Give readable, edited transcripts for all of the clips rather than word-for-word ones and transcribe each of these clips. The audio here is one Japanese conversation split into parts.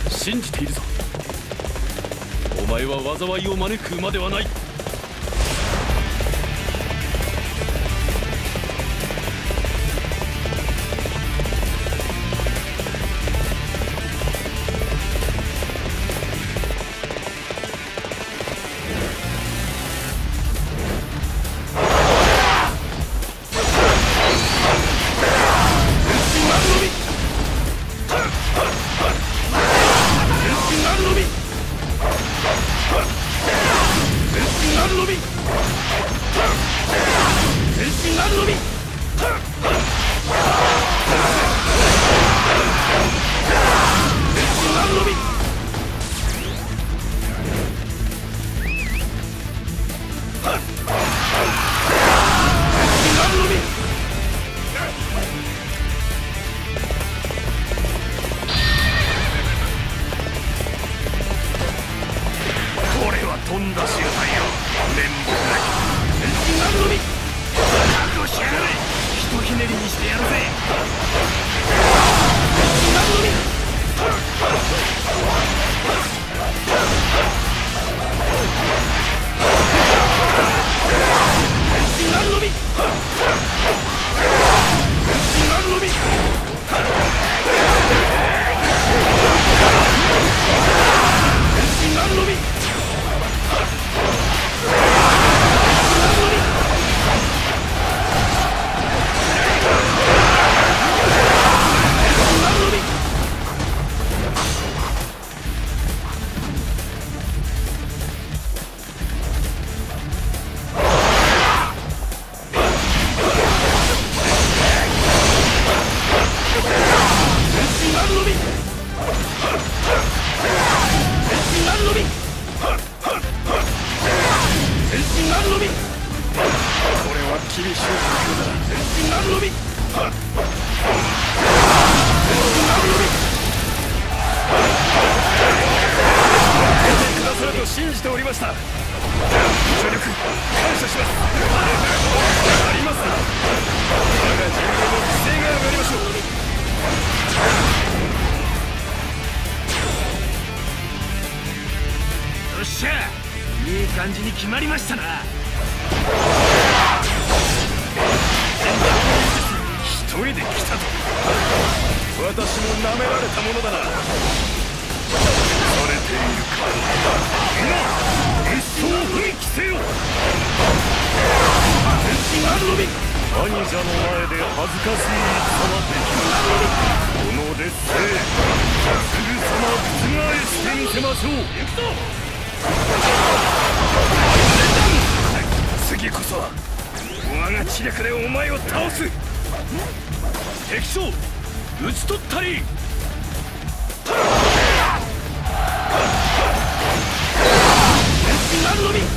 信じているぞ。お前は災いを招く馬ではない。信じておりました。助力感謝します。あります。我が人類の規制が上がりましょう。よっしゃ、いい感じに決まりましたな。一人で来たと。私も舐められたものだな。されているか。今一層奮起せよ。兄者の前で恥ずかしい戦はできない。この劣勢すぐさま覆してみせましょう。行くぞ。次こそは我が知略でお前を倒す。敵将討ち取ったり。何のみ。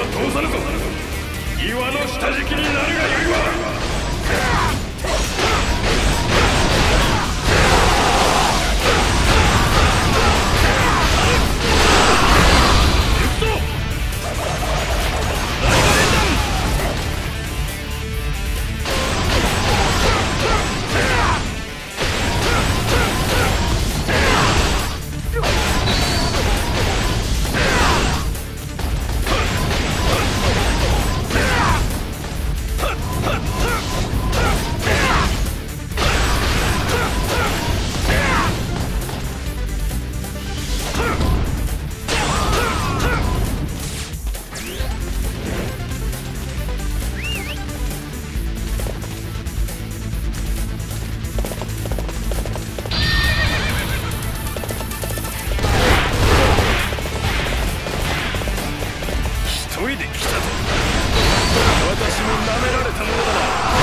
は通さぬぞ。岩の下敷きになるがよいわ。急いで来たぞ。私も舐められたものだな。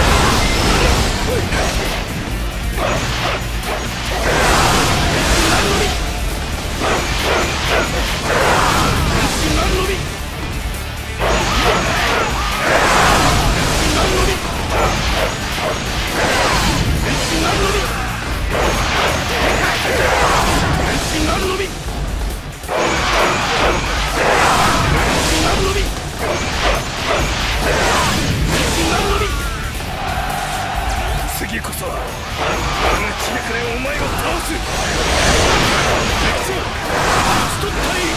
次こそは我が気力でお前を倒す。別を打ち取ったり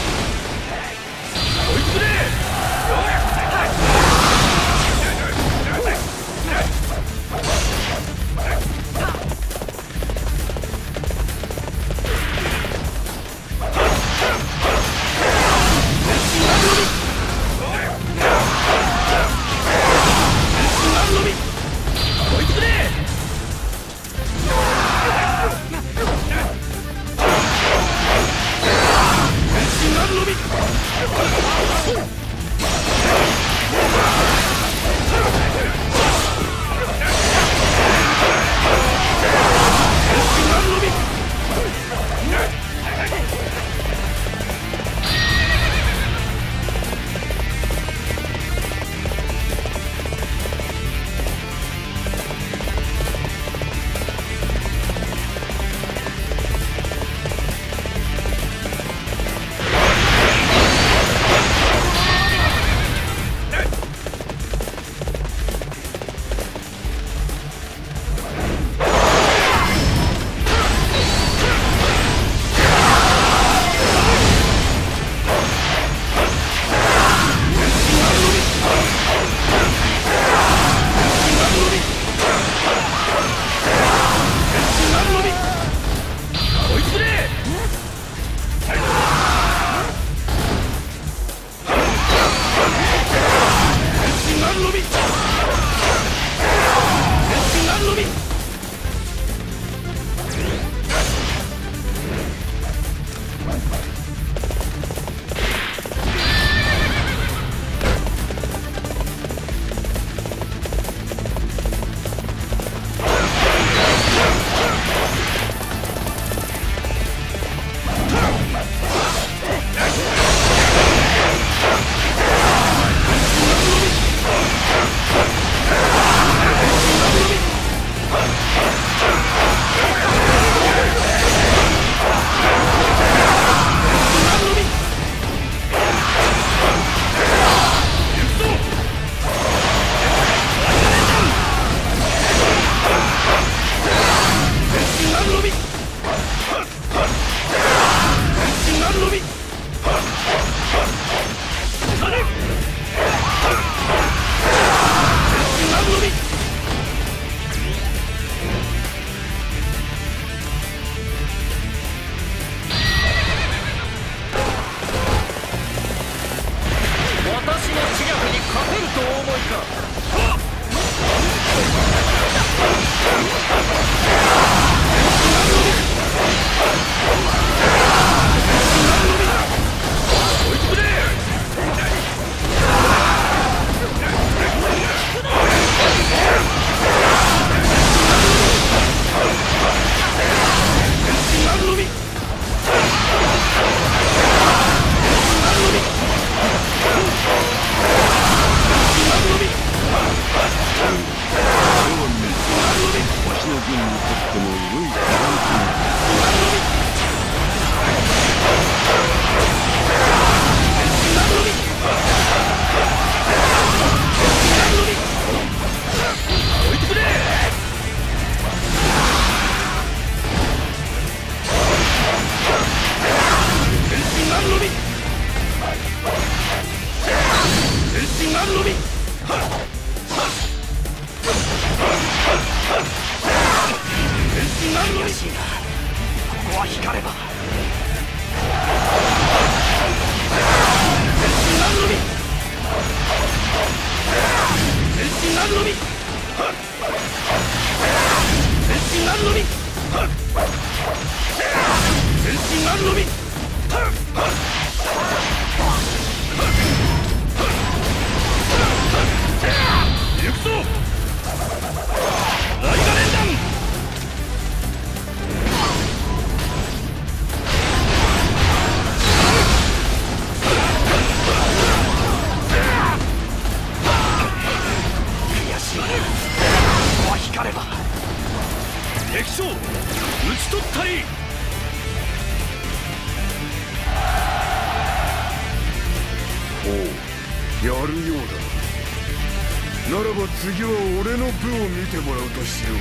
こいつで眼のみ。天心眼のみ。ここは光れば。天心眼のみ。天心眼のみ。天心眼のみ。天心眼のみ。行くぞ。雷が連弾。悔しい。ここは光れば。敵将討ち取ったり。 おう、やるようだ。ならば次は俺の部を見てもらうとしよう。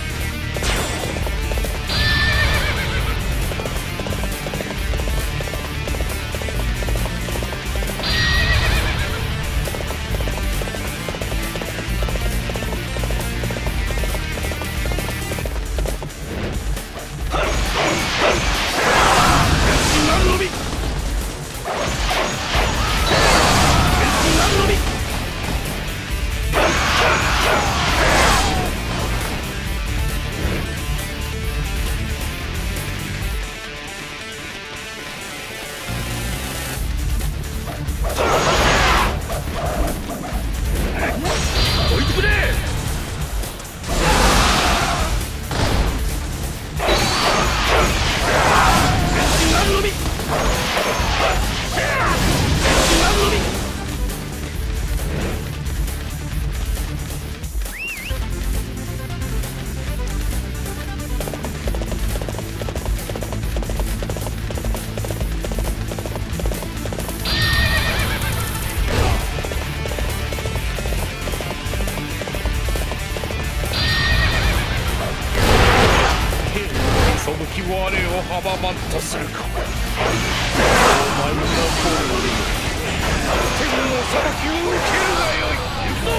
我を阻まんとするか。お前の方に天の裁きを受けるがよい。行くぞ。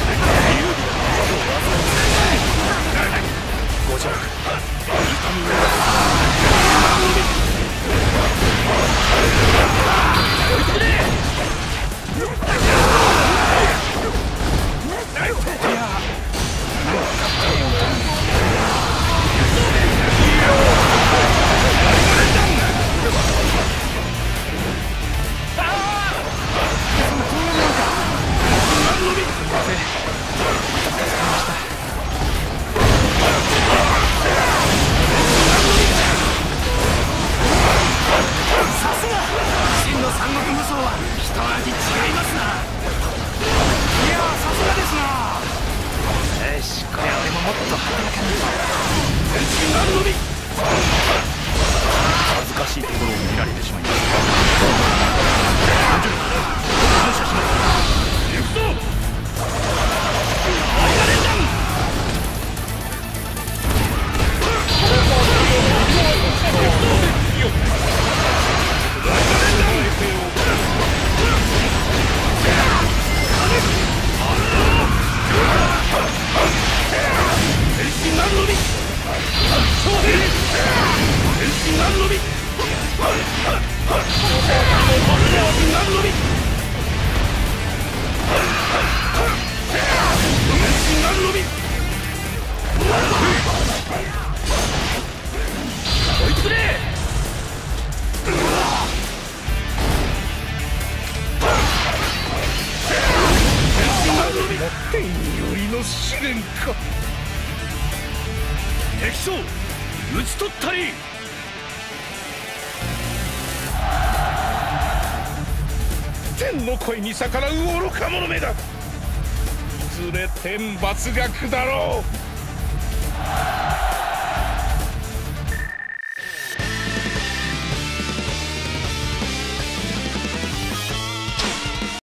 五条痛みを追いつくね。恥ずかしいところを見られてしまいました。行くぞ。天よりの試練か。敵将討ち取ったり。天の声に逆らう愚か者めだ。いずれ天罰が下ろう。